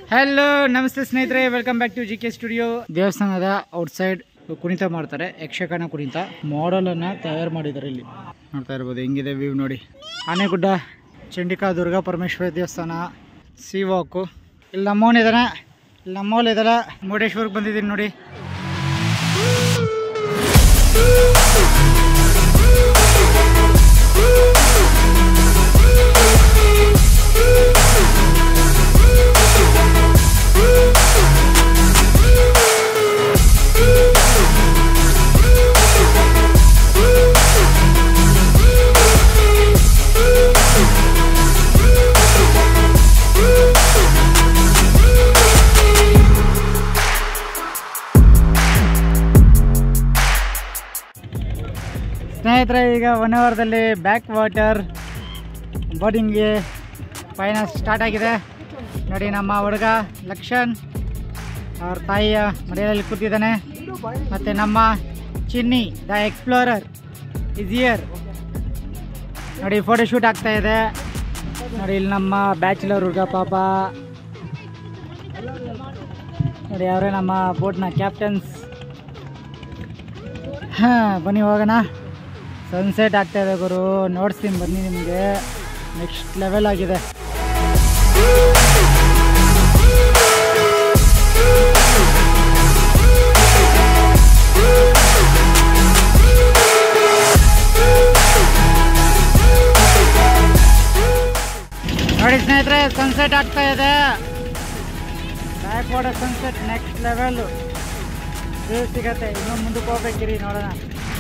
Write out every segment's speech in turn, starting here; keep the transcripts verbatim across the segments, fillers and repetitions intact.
Hello ನಮಸ್ತೆ ಸ್ನೇಹಿತರೆ, welcome back to G K studio. ದೇವಸ್ಥಾನದ ಔಟ್ಸೈಡ್ ಕುಣಿತ ಮಾಡ್ತಾರೆ, ಯಕ್ಷಗಾನ ಕುಣಿತ ಮಾಡಲನ್ನು ತಯಾರು ಮಾಡಿದ್ದಾರೆ. ಇಲ್ಲಿ ನೋಡ್ತಾ ಇರ್ಬೋದು ಹೆಂಗಿದೆ ವ್ಯೂ ನೋಡಿ. ಆನೆಗುಡ್ಡ, ಚಂಡಿಕಾ ದುರ್ಗಾ ಪರಮೇಶ್ವರಿ ದೇವಸ್ಥಾನ, ಸಿ ವಾಕು. ಇಲ್ಲಿ ನಮ್ಮವನ್ ಇದ್ದಾನೆ, ಇಲ್ಲಿ ನಮ್ಮವಲ್ಲಿ ಇದ್ದಾರ. ಮುರುಡೇಶ್ವರಕ್ಕೆ ಬಂದಿದ್ದೀನಿ ನೋಡಿ. ಸ್ನೇಹಿತರೆ, ಈಗ ಒನ್ ಅವರ್ದಲ್ಲಿ ಬ್ಯಾಕ್ ವಾಟರ್ ಬೋಟಿಂಗ್ಗೆ ಪಯಣ ಸ್ಟಾರ್ಟ್ ಆಗಿದೆ ನೋಡಿ. ನಮ್ಮ ಹುಡುಗ ಲಕ್ಷಣ್ ಅವ್ರ ತಾಯಿಯ ಮನೆಯಲ್ಲಿ ಕೂತಿದ್ದಾನೆ. ಮತ್ತು ನಮ್ಮ Chinni the explorer is here ನೋಡಿ. ಫೋಟೋ ಶೂಟ್ ಆಗ್ತಾ ಇದೆ ನೋಡಿ. ಇಲ್ಲಿ ನಮ್ಮ ಬ್ಯಾಚುಲರ್ ಹುಡುಗ ಪಾಪ ನೋಡಿ, ಅವರೇ ನಮ್ಮ ಬೋಟ್ನ ಕ್ಯಾಪ್ಟನ್ಸ್. ಹಾಂ, ಬನ್ನಿ ಹೋಗೋಣ. ಸನ್ಸೆಟ್ ಆಗ್ತಾ ಇದೆ ಗುರು, ನೋಡ್ತೀನಿ ಬನ್ನಿ ನಿಮಗೆ. ನೆಕ್ಸ್ಟ್ ಲೆವೆಲ್ ಆಗಿದೆ. ನೋಡಿ ಸ್ನೇಹಿತರೆ, ಸನ್ಸೆಟ್ ಆಗ್ತಾ ಇದೆ. Back water sunset next level view ಸಿಗತ್ತೆ. ಇನ್ನೂ ಮುಂದಕ್ಕೆ ಹೋಗ್ಬೇಕಿರಿ, ನೋಡೋಣ.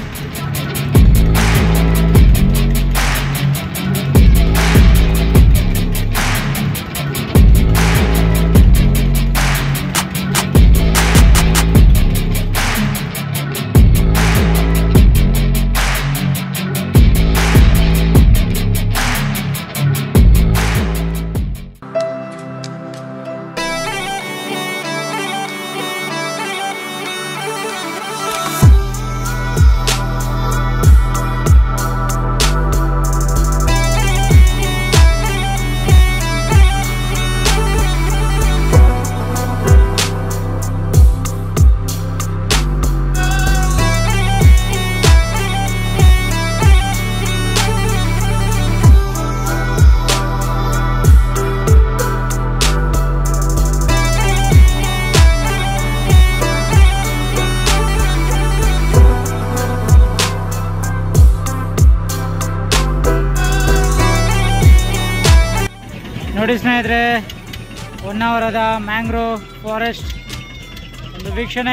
ನೋಡಿ ಸ್ನೇಹಿತರೆ, ಒನ್ ಅವರ್ ಅದ ಮ್ಯಾಂಗ್ರೋವ್ ಫಾರೆಸ್ಟ್ ಒಂದು ವೀಕ್ಷಣೆ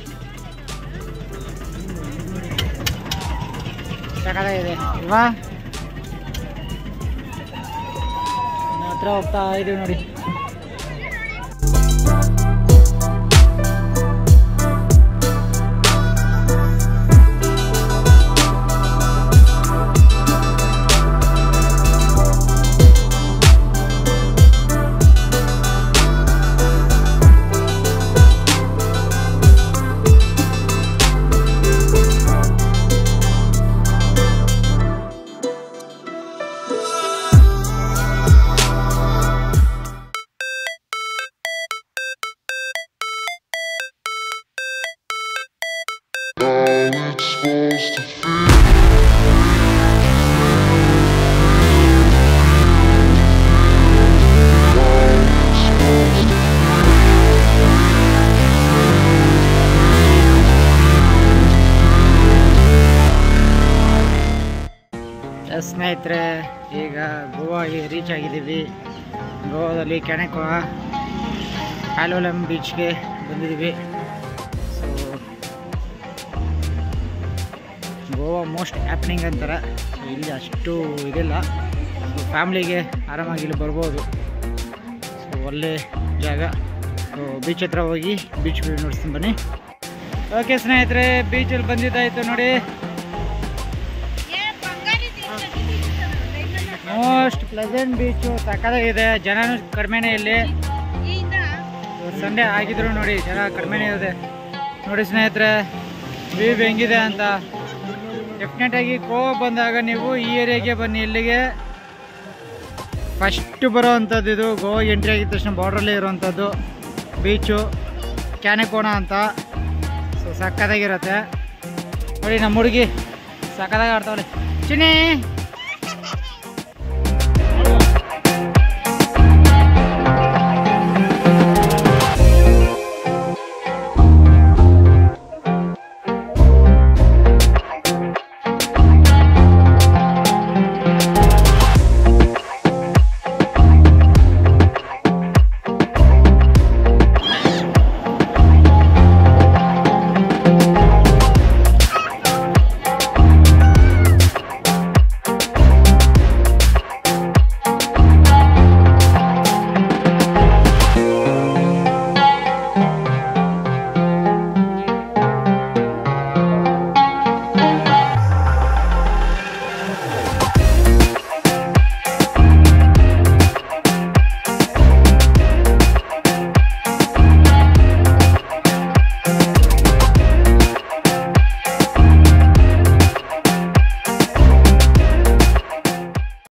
ಸಖತ್ತಾಗಿದೆ ಅಲ್ವಾ? ಹತ್ರ ಹೋಗ್ತಾ ಇದೀವಿ ನೋಡಿ. ಸ್ನೇಹಿತರೆ, ಈಗ ಗೋವಾಗೆ ರೀಚ್ ಆಗಿದ್ದೀವಿ. ಗೋವಾದಲ್ಲಿ ಕ್ಯಾನೆಕೋವಾ ಪ್ಯಾಲೋಲಮ್ ಬೀಚ್ಗೆ ಬಂದಿದ್ದೀವಿ. ಸೊ ಗೋವಾ ಮೋಸ್ಟ್ ಹ್ಯಾಪ್ನಿಂಗ್ ಅಂತಾರೆ. ಸೊ ಇಲ್ಲಿ ಅಷ್ಟು ಇದಿಲ್ಲ. ಸೊ ಫ್ಯಾಮ್ಲಿಗೆ ಆರಾಮಾಗಿ ಇಲ್ಲಿ ಬರ್ಬೋದು. ಸೊ ಒಳ್ಳೆ ಜಾಗ. ಸೊ ಬೀಚ್ ಹತ್ರ ಹೋಗಿ ಬೀಚ್ ವ್ಯೂ ನೋಡ್ತೀನಿ ಬನ್ನಿ. ಓಕೆ ಸ್ನೇಹಿತರೆ, ಬೀಚಲ್ಲಿ ಬಂದಿದ್ದಾಯಿತು ನೋಡಿ. ಮೋಸ್ಟ್ ಪ್ಲೆಸೆಂಟ್ ಬೀಚು, ಸಕ್ಕತ್ತಾಗಿದೆ. ಜನನೂ ಕಡಿಮೆನೇ ಇಲ್ಲಿ. ಸಂಡೇ ಆಗಿದ್ರು ನೋಡಿ, ಜನ ಕಡಿಮೆನೇ ಇದೆ ನೋಡಿ ಸ್ನೇಹಿತರೆ. ವ್ಯೂ ಹೆಂಗಿದೆ ಅಂತ ಡೆಫಿನೆಟಾಗಿ ಗೋವಾ ಬಂದಾಗ ನೀವು ಈ ಏರಿಯಾಗೆ ಬನ್ನಿ. ಇಲ್ಲಿಗೆ ಫಸ್ಟ್ ಬರೋ ಅಂಥದ್ದು ಇದು ಗೋವಾ ಎಂಟ್ರಿ ಆಗಿದ ತಕ್ಷಣ ಬಾರ್ಡ್ರಲ್ಲೇ ಇರೋವಂಥದ್ದು ಬೀಚು ಕ್ಯಾನೆಕೋಣ ಅಂತ. ಸೊ ಸಕ್ಕತ್ತಾಗಿರುತ್ತೆ ನೋಡಿ. ನಮ್ಮ ಹುಡುಗಿ ಸಕ್ಕತ್ತಾಗಿ ಆಡ್ತಾವಳೆ ಚಿನ್ನಿ.